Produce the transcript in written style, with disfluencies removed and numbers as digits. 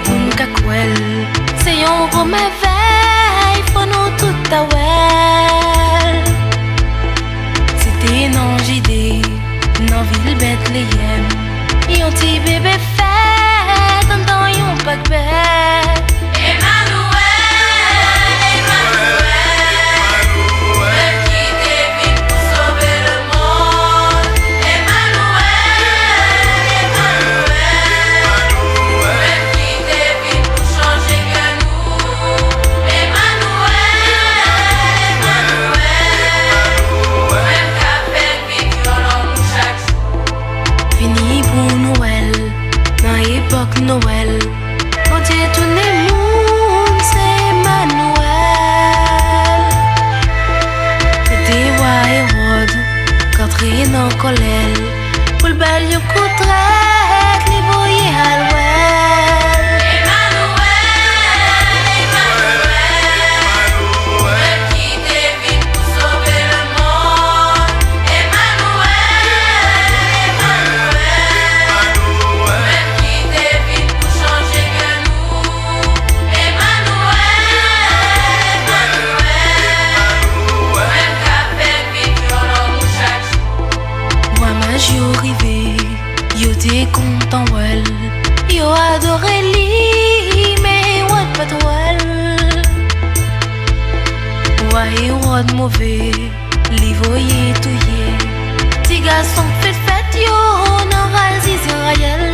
pour qu'aquel. C'est un gros merveille, faut nous tout à well. C'était non JD, non ville Bethléem. Yon petit bébé fait, dans yon pas de bête. Noël, mon Dieu, tous les mondes, c'est Emmanuel. C'était roi Hérode, Catherine en colère, pour le bel yon coutret, les voyez à l'ouest. Yo rivé, yo t'es content well, yo adoré li, mais what pas well. Ouais, what mauvais, li voyez touillé, ti garçon fait fête yo, n'aura Israël.